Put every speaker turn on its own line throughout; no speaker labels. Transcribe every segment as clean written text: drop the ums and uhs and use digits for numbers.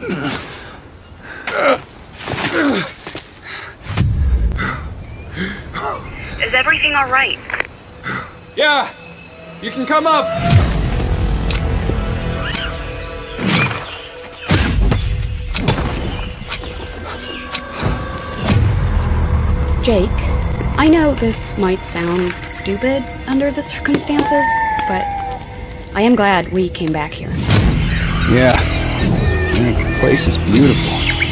Is everything all right?
Yeah, you can come up.
Jake, I know this might sound stupid under the circumstances, but I am glad we came back here.
Yeah, the place is beautiful.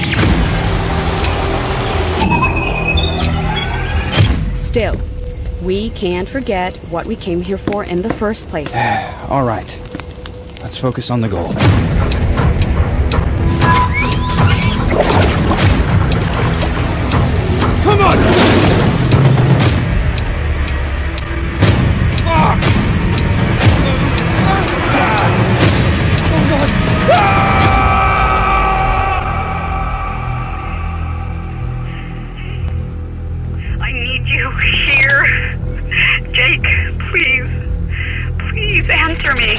Still, we can't forget what we came here for in the first place.
All right, let's focus on the goal. Come on!
I need you here. Jake, please. Please answer me.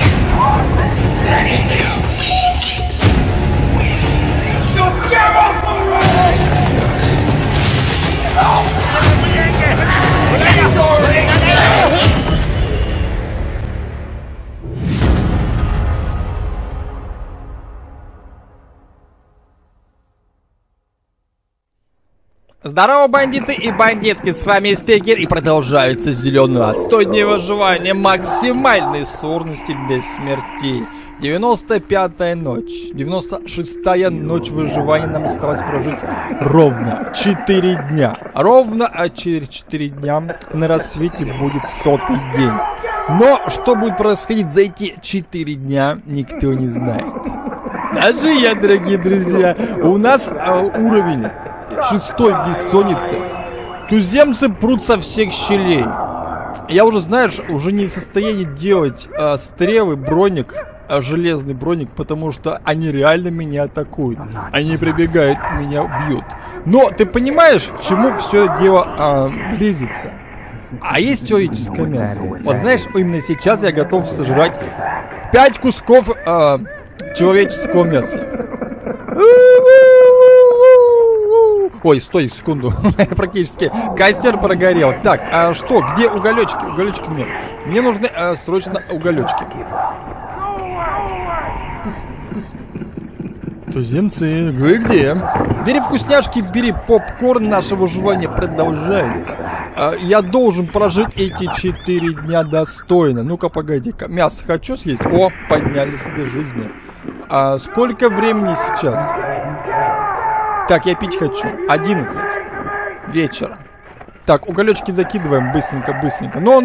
Здорово, бандиты и бандитки, с вами Спекер, и продолжается зеленый отстой, дней выживания максимальной сложности без смертей. 95-я ночь, 96-я ночь выживания, нам осталось прожить ровно 4 дня. Ровно, а через 4 дня на рассвете будет 100-й день. Но что будет происходить за эти 4 дня, никто не знает. Даже я, дорогие друзья, у нас уровень 6-й бессонницы. Туземцы прут со всех щелей. Я уже, знаешь, уже не в состоянии делать стрелы, броник, железный броник, потому что они реально меня атакуют. Они прибегают, меня бьют. Но ты понимаешь, к чему все это дело близится? А есть человеческое мясо. Вот знаешь, именно сейчас я готов сожрать 5 кусков человеческого мяса. Ой, стой, секунду. Практически костер прогорел. Так, а что? Где уголечки? Уголечки мне. Мне нужны срочно уголечки. Туземцы, вы где? Бери вкусняшки, бери попкорн, наше выживание продолжается. Я должен прожить эти 4 дня достойно. Ну-ка, погоди-ка. Мясо хочу съесть? О, подняли себе жизни. Сколько времени сейчас? Так, я пить хочу. 11 вечера. Так, уголечки закидываем быстренько. Но!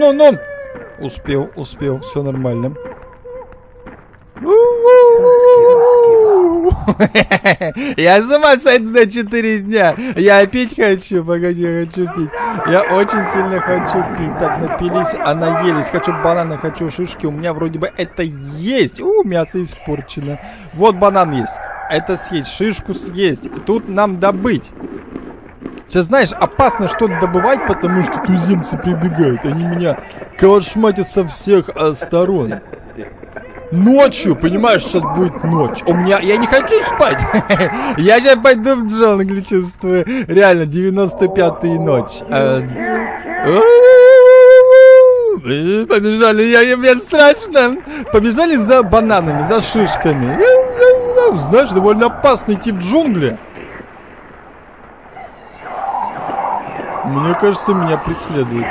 Успел, все нормально. Я с ума сойду за 4 дня. Я пить хочу. Погоди, я хочу пить. Я очень сильно хочу пить. Так, напились, наелись. Хочу бананы, хочу шишки. У меня вроде бы это есть. Мясо испорчено. Вот банан есть. Это съесть, шишку съесть. Тут нам добыть. Сейчас, знаешь, опасно что-то добывать, потому что туземцы прибегают. Они меня калашматят со всех сторон. Ночью, понимаешь, сейчас будет ночь. Я не хочу спать. Я сейчас пойду в джунгли, чувствую. Реально, 95-я ночь. Побежали, мне страшно. Побежали за бананами, за шишками. Знаешь, довольно опасно идти в джунгли. Мне кажется, меня преследуют.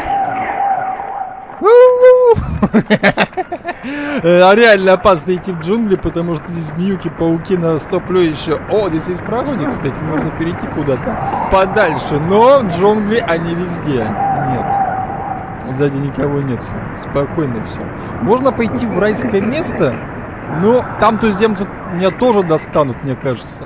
Реально опасно идти в джунгли, потому что здесь змеюки, пауки, настоплю еще. О, здесь есть проходик, кстати, можно перейти куда-то подальше. Но джунгли, они везде. Нет. Сзади никого нет. Спокойно все. Можно пойти в райское место, но там туземцы меня тоже достанут, мне кажется.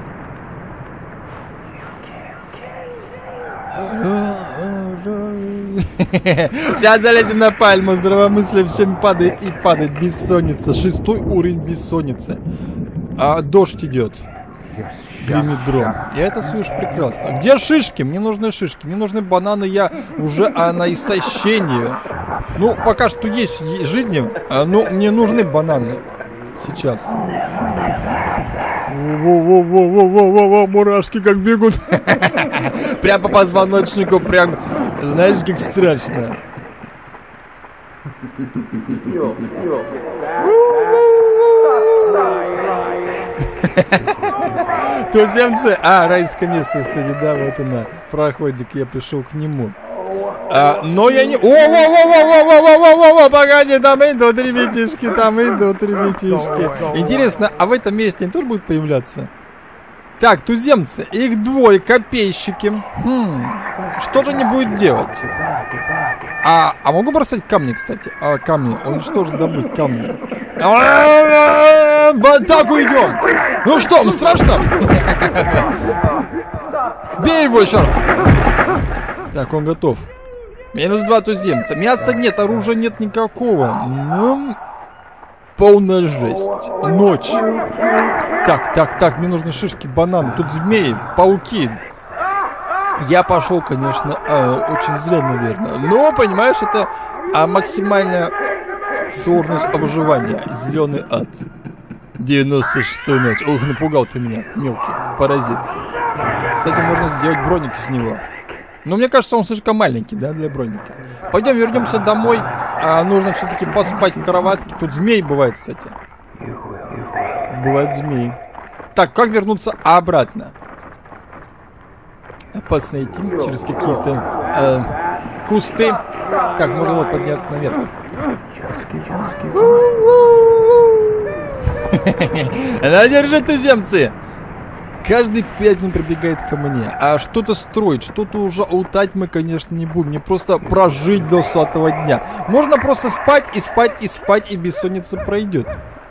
Сейчас залезем на пальму. Здравомыслие всем падает и падает. Бессонница. 6-й уровень бессонницы. Дождь идет. Гремит гром. Я это слышу прекрасно. Где шишки? Мне нужны шишки. Мне нужны бананы. Я уже на истощении. Ну, пока что есть жизни. Но мне нужны бананы. Сейчас. Во-во-во-во-во-во-во, мурашки как бегут. Прям по позвоночнику, прям, знаешь, как страшно. Туземцы, райское место, кстати, да, вот она, проходик, я пришел к нему. Но я не... О-о-о-о-о-о-о-о-о-о-о! Погоди, там идут ребятишки, там идут ребятишки. Интересно, а в этом месте они тоже будут появляться? Так, туземцы, их двое, копейщики. Что же они будут делать? А могу бросать камни, кстати? Камни, он что же добыть камни? В атаку идем! Ну что, вам страшно? Бей его еще раз! Так, он готов. Минус 2 туземца. Мяса нет, оружия нет никакого. Ну, полная жесть. Ночь. Так, мне нужны шишки, бананы. Тут змеи, пауки. Я пошел, конечно, очень зря, наверное. Но, понимаешь, это максимальная сложность выживания. Зеленый ад. 96-я ночь. Ух, напугал ты меня, мелкий паразит. Кстати, можно сделать броник из него. Но мне кажется, он слишком маленький, да, для броника. Пойдем вернемся домой. Нужно все-таки поспать в кроватке. Тут змей бывает, кстати. Бывают змеи. Так, как вернуться обратно? Опасно идти через какие-то кусты. Так, можно вот подняться наверх. Надержи, туземцы! Каждый 5 минут прибегает ко мне. А что-то строить, что-то уже лутать мы, конечно, не будем. Мне просто прожить до 100-го дня. Можно просто спать, и и бессонница пройдет.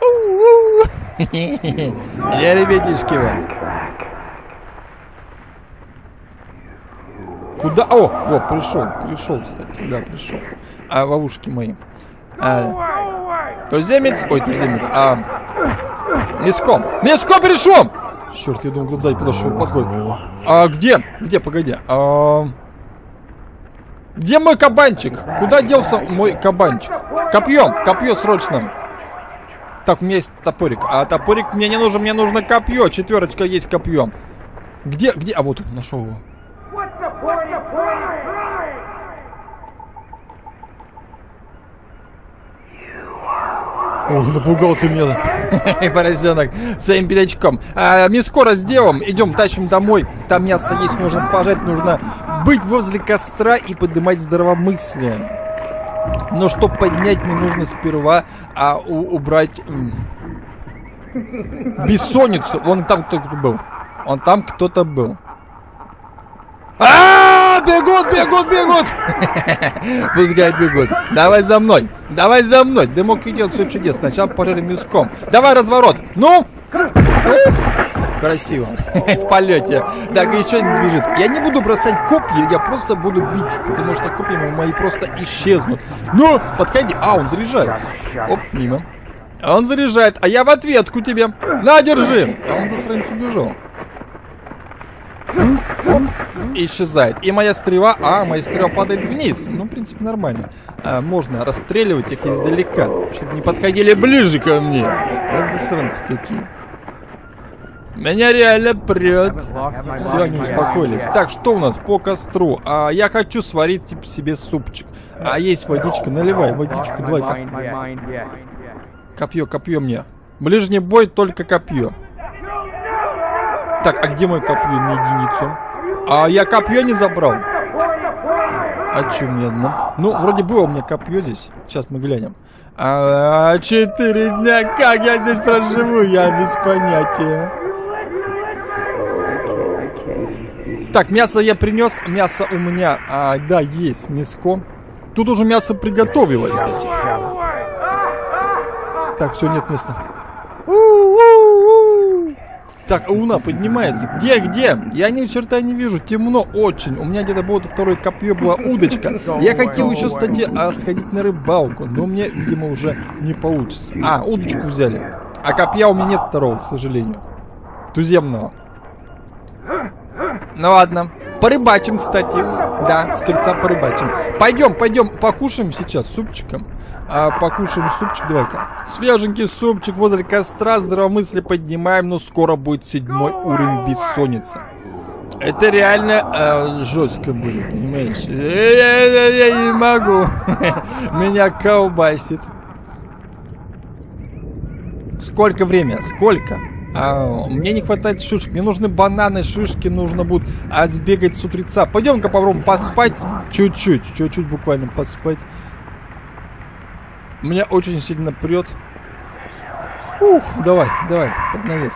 Я, ребятишки, вам. Куда? О, пришел, кстати. Да, пришел. Ловушки мои. Туземец, Мяско перешел! Черт, я думал, сзади подошел, подходит. Где, погоди. Где мой кабанчик? Куда делся мой кабанчик? Копье срочно. Так, у меня есть топорик. Топорик мне не нужен, мне нужно копье. 4 есть копье. Где? Вот он, нашел его. Ох, напугал ты меня, поросенок, своим пятачком. Мяско разделом, идем, тащим домой. Там мясо есть, можно пожарить, нужно быть возле костра и поднимать здравомыслие. Но чтобы поднять, мне нужно сперва убрать бессонницу. Вон там кто-то был. Бегут! Пускай бегут. Давай за мной. Дымок идет, все чудесно. Сначала пожарим мяском. Давай разворот. Ну! Красиво. В полете. Так, еще не бежит. Я не буду бросать копья, я просто буду бить. Потому что копья мои просто исчезнут. Ну, подходи. Он заряжает. Оп, мимо. Он заряжает, а я в ответку тебе. На, держи. Он засранец убежал. Оп, исчезает. И моя стрела, моя стрела падает вниз. Ну, в принципе, нормально. Можно расстреливать их издалека, чтобы не подходили ближе ко мне. Вот засранцы какие. Меня реально прет. Все, они успокоились. Так, что у нас по костру? Я хочу сварить себе супчик. Есть водичка, наливай водичку. Давай-ка. Копье мне. Ближний бой, только копье. Так, где мой копье на единицу? Я копье не забрал. Чё медно? Ну, вроде было у меня копье здесь. Сейчас мы глянем. 4 дня. Как я здесь проживу? Я без понятия. Так, мясо я принес. Мясо у меня, да, есть мяско. Тут уже мясо приготовилось, кстати. Так, все, нет места. Так, луна поднимается. Где? Я ни черта не вижу. Темно очень. У меня где-то было второе копье, была удочка. Я хотел еще, кстати, сходить на рыбалку. Но мне, видимо, уже не получится. Удочку взяли. Копья у меня нет второго, к сожалению. Туземного. Ну ладно. Порыбачим, кстати. Да, с утреца порыбачим. Пойдем, покушаем сейчас супчиком. Покушаем супчик, давай-ка. Свеженький супчик возле костра, здравомыслие поднимаем, но скоро будет 7-й уровень бессонницы. Это реально жестко будет, понимаешь? Я не могу. Меня колбасит. Сколько время? Сколько? Мне не хватает шишек. Мне нужны бананы, шишки нужно будет сбегать с утреца. Пойдем-ка попробуем поспать. Чуть-чуть буквально поспать. Меня очень сильно прет. Давай, под навес.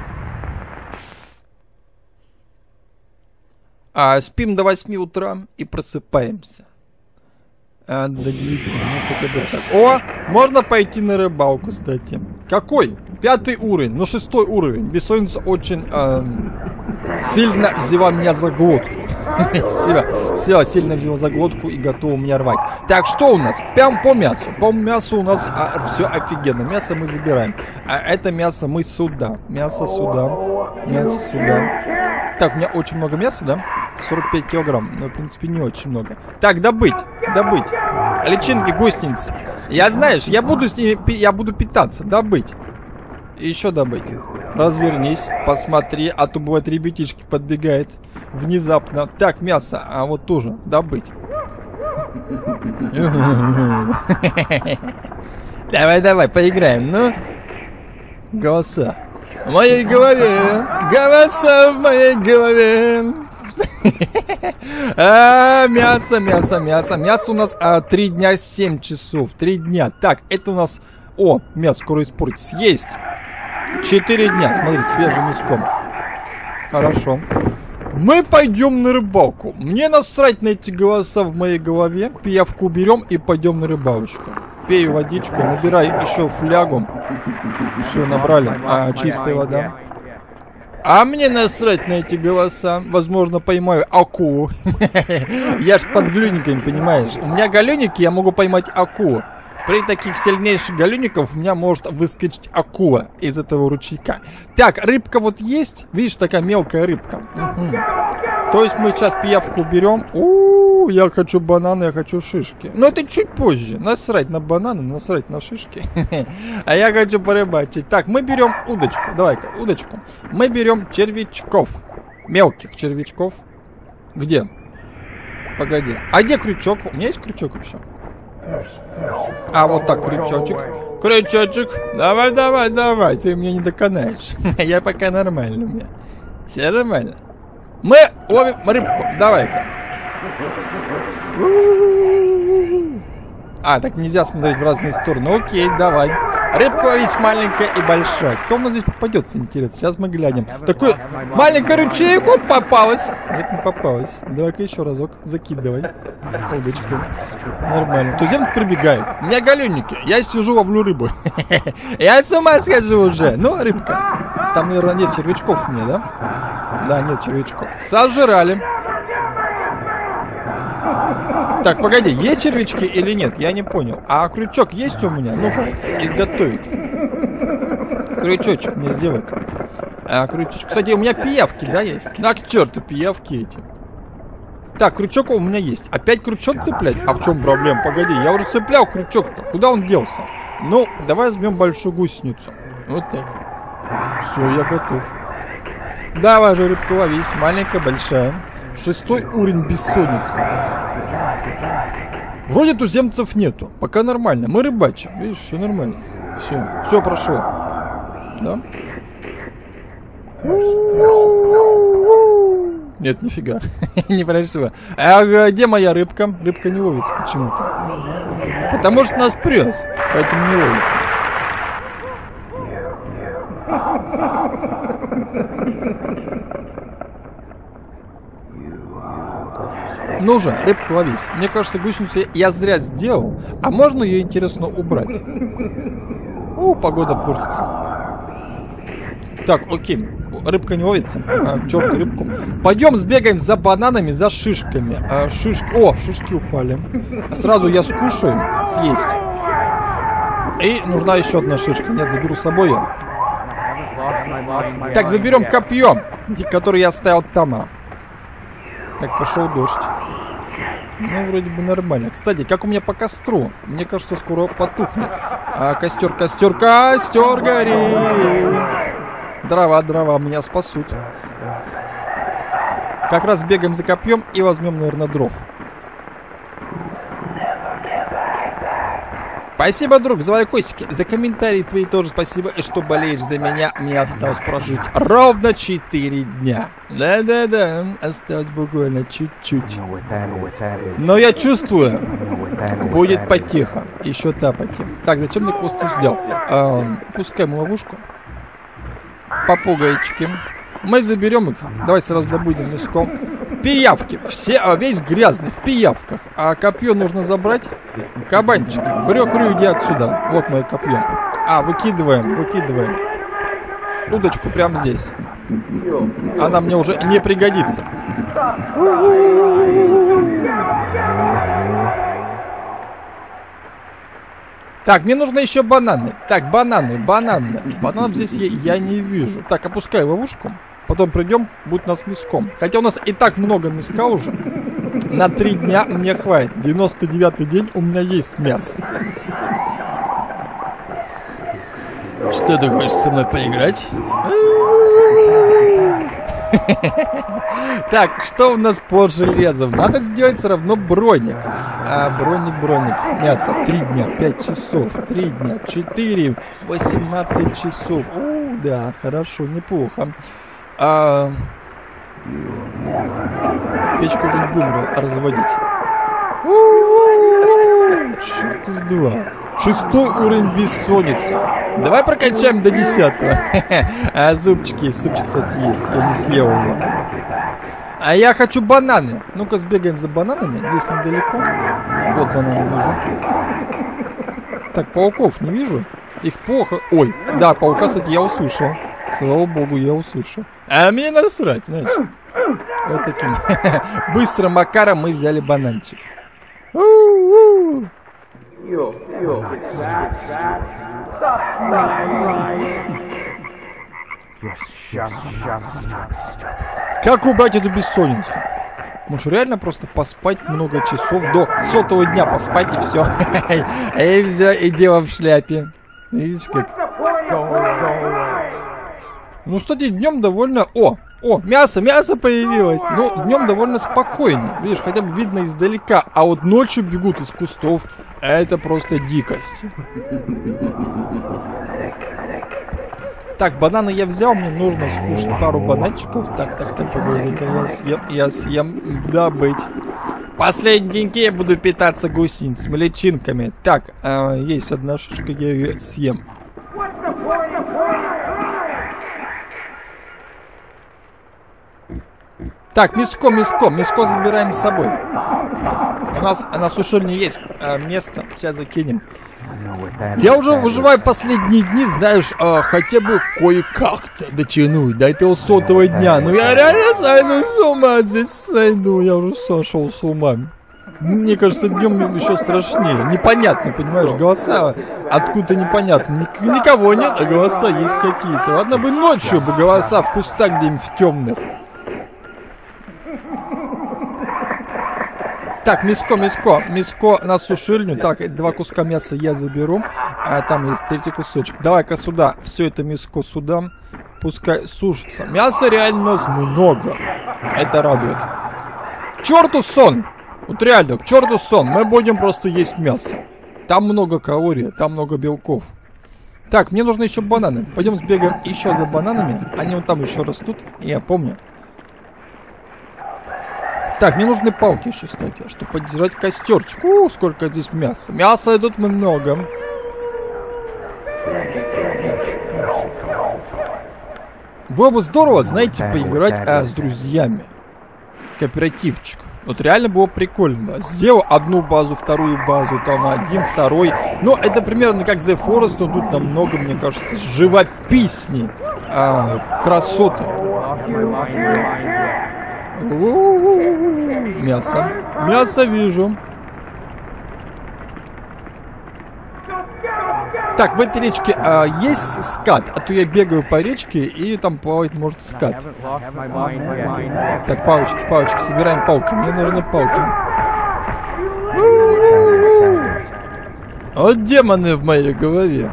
Спим до 8 утра и просыпаемся. До 9. О, можно пойти на рыбалку, кстати. Какой? 5-й уровень, но 6-й уровень. Бессонница очень сильно взяла меня за глотку. Сильно взяла за глотку и готова меня рвать. Так, что у нас? Прям по мясу. По мясу у нас все офигенно. Мясо мы забираем. Это мясо мы сюда. Мясо сюда. Так, у меня очень много мяса, да? 45 килограмм. Но, в принципе, не очень много. Так, добыть. Личинки гусеницы. Знаешь, я буду с ними, я буду питаться. Добыть. И еще добыть. Развернись, посмотри, а то бывает ребятишки подбегает внезапно. Так, мясо, вот тоже добыть. Давай, поиграем, ну. Голоса. В моей голове. Голоса в моей голове. Мясо. Мясо у нас 3 дня 7 часов. 3 дня. Так, это у нас... О, мясо скоро испортится. Есть. 4 дня. Смотри, свежим мяском. Хорошо. Мы пойдем на рыбалку. Мне насрать на эти голоса в моей голове. Пиявку берем и пойдем на рыбалочку. Пей водичку, набирай еще флягу. Все, набрали. Чистая вода. Мне насрать на эти голоса. Возможно, поймаю акулу. Я ж под глюниками, понимаешь. У меня галюники, я могу поймать акулу. При таких сильнейших галюников у меня может выскочить акула из этого ручейка. Так, рыбка вот есть. Видишь, такая мелкая рыбка. То есть мы сейчас пиявку берем. Я хочу бананы, я хочу шишки. Но это чуть позже. Насрать на бананы, насрать на шишки. А я хочу порыбачить. Так, мы берем удочку. Давай-ка, удочку. Мы берем червячков. Мелких червячков. Где? Погоди. А где крючок? У меня есть крючок вообще? Вот так, крючочек. Крючочек. Давай. Ты меня не доконаешь. Я пока нормально у меня. Все нормально. Мы ловим рыбку. Давай-ка. Так нельзя смотреть в разные стороны. Окей, давай. Рыбка ловить маленькая и большая. Кто у нас здесь попадется, интересно? Сейчас мы глянем. Такой маленький ручеек, попалась. Нет, не попалась. Давай-ка еще разок. Закидывай. Удочку. Нормально. Туземец прибегает. У меня галюнники. Я сижу, ловлю рыбу. Я с ума схожу уже. Ну, рыбка. Там, наверное, нет червячков у меня, да? Да, нет червячков. Сожрали. Так, погоди, есть червячки или нет? Я не понял. Крючок есть у меня? Ну-ка, изготовить. Крючочек мне сделай-ка. Крючочек. Кстати, у меня пиявки, да, есть? К черту, пиявки эти. Так, крючок у меня есть. Опять крючок цеплять? В чем проблема? Погоди, я уже цеплял крючок-то. Куда он делся? Ну, давай возьмем большую гусеницу. Вот так. Все, я готов. Давай же, рыбка, ловись. Маленькая, большая. 6-й уровень бессонницы. Вроде туземцев нету. Пока нормально. Мы рыбачим. Видишь, все нормально. Все прошло. Да? Нет, нифига. Не прошло. Где моя рыбка? Рыбка не ловится почему-то. Потому что нас прёс. Поэтому не ловится. Ну же, рыбка, ловись. Мне кажется, гусеницу я зря сделал. А можно ее, интересно, убрать? Погода портится. Так, окей. Рыбка не ловится. Черт, рыбку. Пойдем сбегаем за бананами, за шишками. Шишки упали. Сразу я скушаю. Съесть. И нужна еще одна шишка. Нет, заберу с собой ее. Так, заберем копье, которое я оставил там. Так, пошел дождь. Ну, вроде бы нормально. Кстати, как у меня по костру? Мне кажется, скоро потухнет. Костер горит. Дрова меня спасут. Как раз бегаем за копьем и возьмем, наверное, дров. Спасибо, друг, за лайкосики, за комментарии твои тоже спасибо. И что болеешь за меня, мне осталось прожить ровно 4 дня. Да-да-да, осталось буквально чуть-чуть. Но я чувствую, будет потихо. Еще та потихо. Так, зачем мне кости взял? Пускаем ловушку. Попугайчики. Мы заберем их. Давай сразу добудем мяском. Пиявки. Весь грязный в пиявках. А копье нужно забрать. Кабанчики. Хрю-хрю, иди отсюда. Вот мое копье. Выкидываем. Удочку прямо здесь. Она мне уже не пригодится. Так, мне нужно еще бананы. Так, бананы. Бананов здесь я не вижу. Так, опускай ловушку. Потом придем, будет у нас мяском. Хотя у нас и так много мяска уже. На 3 дня мне хватит. 99-й день у меня есть мясо. Что ты хочешь со мной поиграть? Так, что у нас по железу? Надо сделать все равно броник. Броник. Мясо. 3 дня, 5 часов. 3 дня, 4, 18 часов. Да, хорошо, неплохо. Печку уже не будем разводить. Черт из два. 6-й уровень бессонницы. Давай прокачаем до 10-го. Супчик, кстати, есть. Я не съел его. А я хочу бананы. Ну-ка сбегаем за бананами. Здесь недалеко. Вот бананы вижу. Так, пауков не вижу. Их плохо. Ой, да, паука, кстати, я услышал. Слава богу, я услышал. А мне насрать, знаешь. Вот таким быстрым макаром мы взяли бананчик. Как убрать эту бессонницу? Может реально просто поспать много часов до 100-го дня поспать и все. И все, и дело в шляпе. Видишь как? Ну, кстати, днем довольно... О, мясо появилось. Ну, днем довольно спокойно. Видишь, хотя бы видно издалека. А вот ночью бегут из кустов. Это просто дикость. Так, бананы я взял. Мне нужно скушать пару бананчиков. Так, погоди-ка, я съем. Да, быть. Последние деньги я буду питаться гусеницами, личинками. Так, есть одна шишка, я ее съем. Так, мяско забираем с собой. У нас на сушильне есть место. Сейчас закинем. Я уже выживаю последние дни, знаешь, хотя бы кое-как-то дотянуть до этого 100-го дня. Ну я реально сойду с ума здесь сойду. Я уже сошел с ума. Мне кажется, днем еще страшнее. Непонятно, понимаешь, голоса откуда-то непонятно. Никого нет, а голоса есть какие-то. Ладно бы ночью бы голоса в кустах где-нибудь в темных. Так, мяско на сушильню. Так, 2 куска мяса я заберу. Там есть 3-й кусочек. Давай-ка сюда. Все это мяско сюда. Пускай сушится. Мяса реально много. Это радует. К черту сон! Вот реально, к черту сон. Мы будем просто есть мясо. Там много калорий, там много белков. Так, мне нужны еще бананы. Пойдем сбегаем еще за бананами. Они вон там еще растут. Я помню. Так, мне нужны палки еще, кстати, чтобы поддержать костерчик. Сколько здесь мяса. Мяса тут много. Было бы здорово, знаете, поиграть с друзьями. Кооперативчик. Вот реально было прикольно. Сделал одну базу, вторую базу, там один, второй. Но это примерно как The Forest, но тут намного, мне кажется, живописней. Красоты. Мясо вижу. Так, в этой речке есть скат? А то я бегаю по речке и там плавает, может, скат. Так, палочки, собираем палки. Мне нужны палки. Вот демоны в моей голове.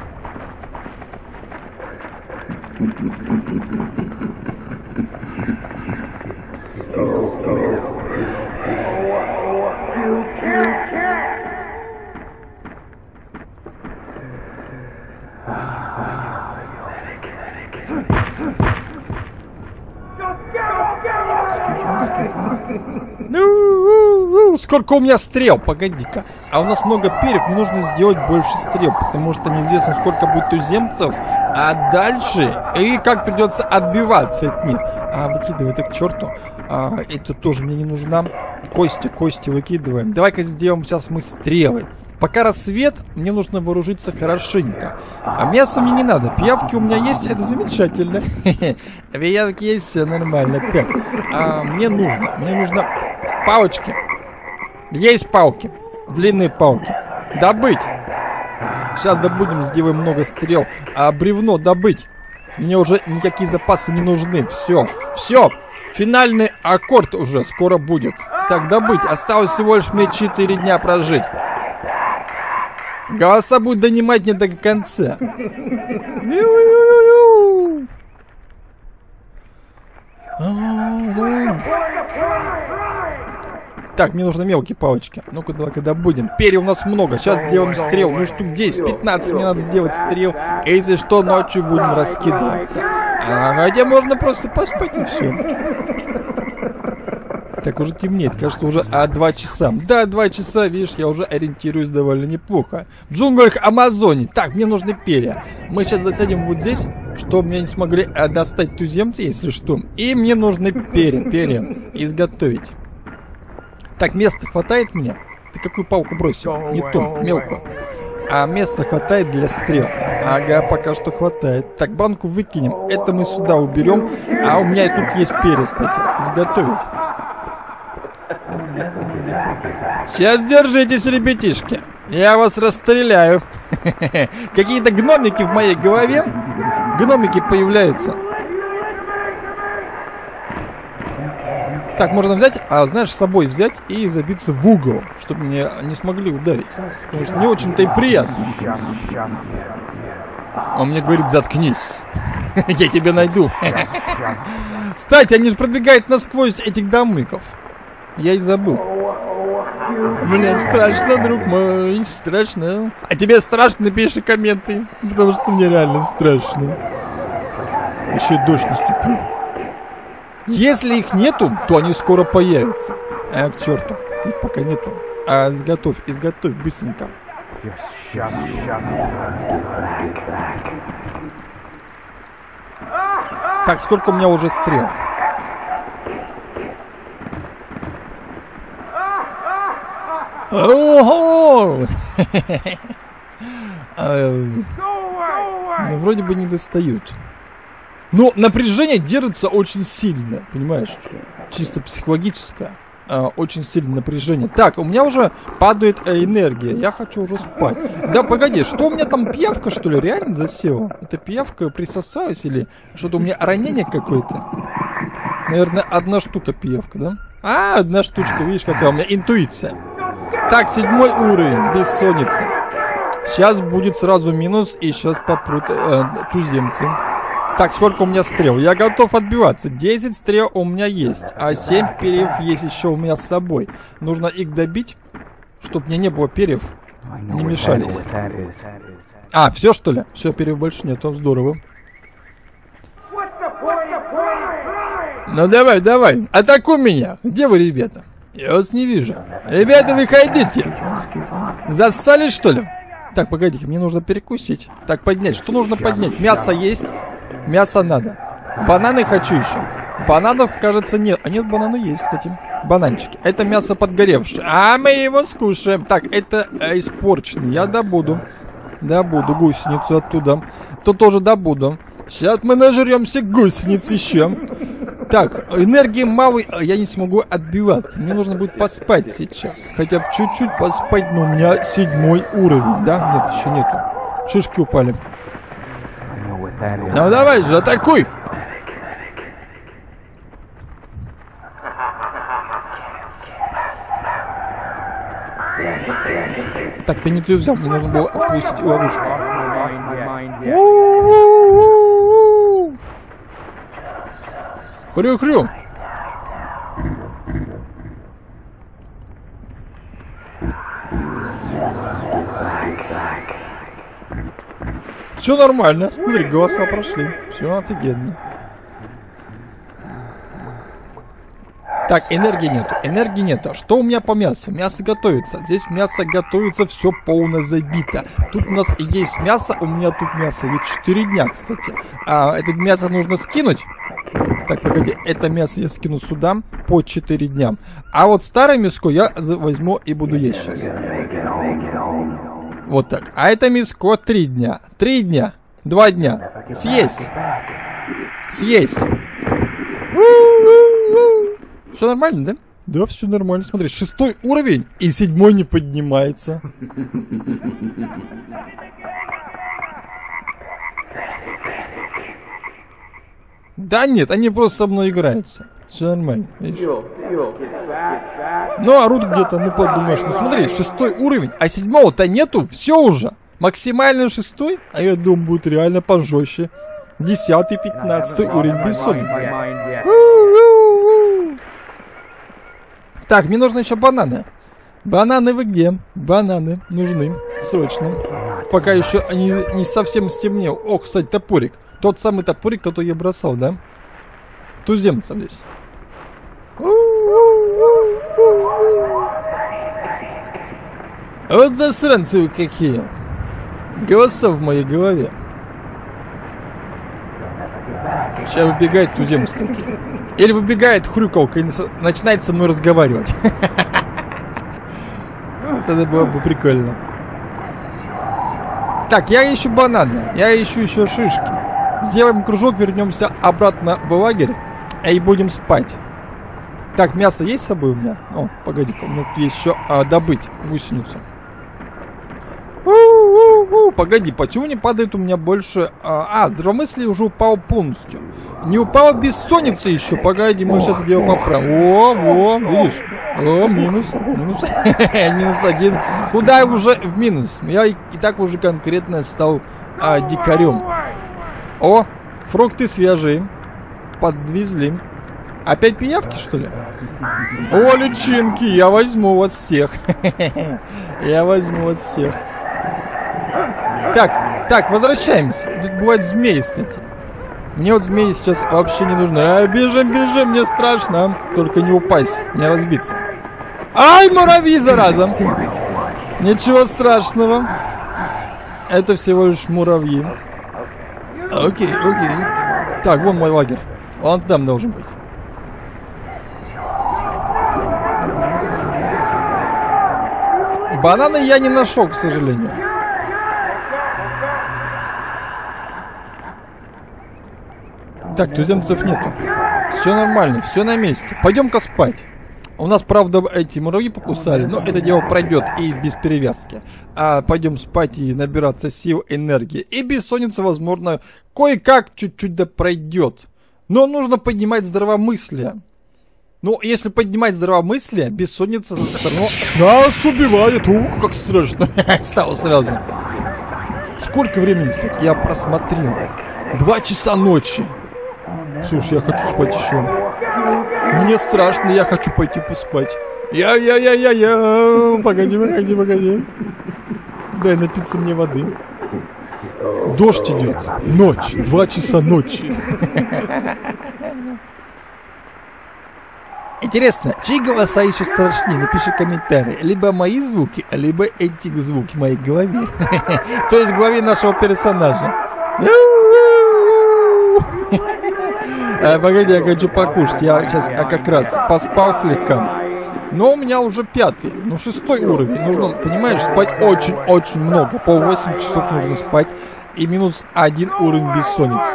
Сколько у меня стрел? Погоди-ка. А у нас много перьев, мне нужно сделать больше стрел, потому что неизвестно, сколько будет туземцев. А дальше, и как придется отбиваться от них. Выкидывай это к черту. Это тоже мне не нужна. Кости выкидываем. Давай-ка сделаем сейчас мы стрелы. Пока рассвет, мне нужно вооружиться хорошенько. А мяса мне не надо. Пиявки у меня есть, это замечательно. Пиявки есть, все нормально. Так, мне нужно палочки. Есть палки. Длинные палки. Добыть. Сейчас добудем, сделаем много стрел. Бревно добыть. Мне уже никакие запасы не нужны. Все. Финальный аккорд уже скоро будет. Так, добыть. Осталось всего лишь мне 4 дня прожить. Голоса будут донимать не до конца. Так, мне нужны мелкие палочки. Ну-ка, давай-ка добудем. Перья у нас много. Сейчас сделаем стрел. Ну, штук 10-15 мне надо сделать стрел. И если что, ночью будем раскидываться. Хотя можно просто поспать и все. Так, уже темнеет. Кажется, уже 2 часа. Да, 2 часа, видишь, я уже ориентируюсь довольно неплохо. В джунглях Амазонии. Так, мне нужны перья. Мы сейчас засядем вот здесь, чтобы меня не смогли достать туземцы, если что. И мне нужны перья изготовить. Так, места хватает мне? Ты какую палку бросил? Не ту, мелкую. Места хватает для стрел. Ага, пока что хватает. Так, банку выкинем. Это мы сюда уберем. У меня тут есть перья, кстати. Изготовить. Сейчас держитесь, ребятишки. Я вас расстреляю. Какие-то гномики в моей голове. Гномики появляются. Так, можно взять, знаешь, с собой взять и забиться в угол, чтобы меня не смогли ударить. Потому что не очень-то и приятно. Он мне говорит, заткнись. Я тебя найду. Кстати, они же пробегают насквозь этих домыков. Я и забыл. Мне страшно, друг мой, страшно. А тебе страшно, пиши комменты, потому что мне реально страшно. Еще и дождь наступил. Если их нету, то они скоро появятся. К черту, их пока нету. Изготовь быстренько. Так, сколько у меня уже стрел? Ого! Ну, вроде бы не достают. Но напряжение держится очень сильно, понимаешь? Чисто психологическое. Очень сильное напряжение. Так, у меня уже падает энергия. Я хочу уже спать. Да, погоди, что у меня там, пиявка, что ли, реально засела? Это пиявка присосалась или что-то у меня ранение какое-то? Наверное, 1 штука пиявка, да? 1 штучка, видишь, какая у меня интуиция. Так, 7-й уровень, бессонница. Сейчас будет сразу минус, и сейчас попрут туземцы. Так, сколько у меня стрел? Я готов отбиваться. 10 стрел у меня есть, 7 перьев есть еще у меня с собой. Нужно их добить, чтобы мне не было перьев, не мешались. Все, что ли? Все, перьев больше нету, здорово. Ну давай, атакуй меня. Где вы, ребята? Я вас не вижу. Ребята, выходите. Зассали, что ли? Так, погодите, мне нужно перекусить. Так, поднять. Что нужно поднять? Мясо есть. Мясо надо. Бананы хочу еще. Бананов, кажется, нет. Нет, бананы есть, кстати. Бананчики. Это мясо подгоревшее. Мы его скушаем. Так, это испорченный. Я добуду. Добуду гусеницу оттуда. То тоже добуду. Сейчас мы нажремся гусениц еще. Так, энергии мало, я не смогу отбиваться. Мне нужно будет поспать сейчас. Хотя бы чуть-чуть поспать, но у меня 7-й уровень, да? Нет, еще нету. Шишки упали. Ну давай же, атакуй! Так, ты не туда взял, мне нужно было опустить ловушку. Хрю-хрю. Все нормально. Смотри, голоса прошли. Все офигенно. Так, энергии нету. Энергии нету. Что у меня по мясу? Мясо готовится. Здесь мясо готовится, все полно забито. Тут у нас и есть мясо. У меня тут мясо есть 4 дня, кстати. Это мясо нужно скинуть. Так, погоди, это мясо я скину сюда по 4 дня. А вот старое мяско я возьму и буду есть сейчас. Вот так. А это мяско 3 дня. 3 дня. 2 дня. Съесть. Съесть. Все нормально, да? Да, все нормально. Смотри, 6-й уровень и 7-й не поднимается. Да нет, они просто со мной играются. Все нормально. Ну, орут где-то, ну подумаешь. Ну смотри, 6-й уровень, а 7-го-то нету, все уже. Максимально 6-й, а я думаю, будет реально пожестче. 10-й, 15-й уровень бессонницы. Так, мне нужно еще бананы. Бананы вы где? Бананы нужны. Срочно. Пока еще они не совсем стемнел. О, кстати, топорик. Тот самый топорик, который я бросал, да? В туземцев здесь. Вот засранцы вы какие. Голоса в моей голове. Сейчас выбегает туземцы такие. Или выбегает хрюкалка и начинает со мной разговаривать. Это было бы прикольно. Так, я ищу бананы. Я ищу еще шишки. Сделаем кружок, вернемся обратно в лагерь и будем спать. Так, мясо есть с собой у меня? О, погоди-ка, у меня тут есть еще добыть гусеницу. Погоди, почему не падает у меня больше... здравомыслие уже упало полностью. Не упала бессонница еще. Погоди, мы сейчас дело поправим. Видишь? Минус. Минус 1. Куда уже в минус? Я и так уже конкретно стал дикарем. О, фрукты свежие. Подвезли. Опять пиявки, что ли? О, личинки, я возьму вас всех. Я возьму вас всех. Так, возвращаемся. Тут бывают змеи, кстати. Мне вот змеи сейчас вообще не нужны. Бежим, мне страшно. Только не упасть, не разбиться. Ай, муравьи, зараза. Ничего страшного. Это всего лишь муравьи. Окей. Так, вон мой лагерь. Он там должен быть. Бананы я не нашел, к сожалению. Так, туземцев нету. Все нормально, все на месте. Пойдем-ка спать. У нас, правда, эти муравьи покусали, но это дело пройдет и без перевязки. Пойдем спать и набираться сил, энергии. И бессонница, возможно, кое-как чуть-чуть да пройдет. Но нужно поднимать здравомыслие. Ну, если поднимать здравомыслие, бессонница все равно нас убивает. Ух, как страшно. Стало сразу. Сколько времени, кстати? Я просмотрел. 2 часа ночи. Слушай, я хочу спать еще. Мне страшно, я хочу пойти поспать. Я. Погоди. Дай напиться мне воды. Дождь идет. Ночь. 2 часа ночи. Интересно, чьи голоса еще страшнее? Напиши комментарий. Либо мои звуки, либо эти звуки в моей голове. То есть в голове нашего персонажа. Погоди, я хочу покушать. Я сейчас как раз поспал слегка. Но у меня уже 5-й, 6-й уровень. Нужно, понимаешь, спать очень-очень много. По 8 часов нужно спать. И минус 1 уровень бессонницы.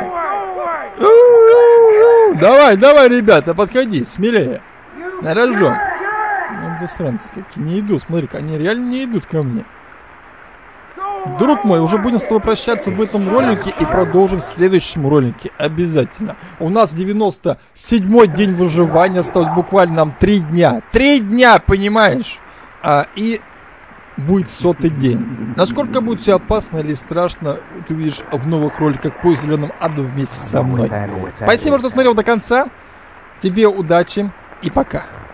Давай, ребята, подходи, смелее. На рожон. Вот засранцы какие. Не идут, смотри-ка, они реально не идут ко мне. Друг мой, уже будем с тобой прощаться в этом ролике и продолжим в следующем ролике. Обязательно. У нас 97-й день выживания. Осталось буквально нам 3 дня. 3 дня, понимаешь? И будет 100-й день. Насколько будет все опасно или страшно, ты увидишь в новых роликах по Зеленому Аду вместе со мной. Спасибо, что смотрел до конца. Тебе удачи и пока.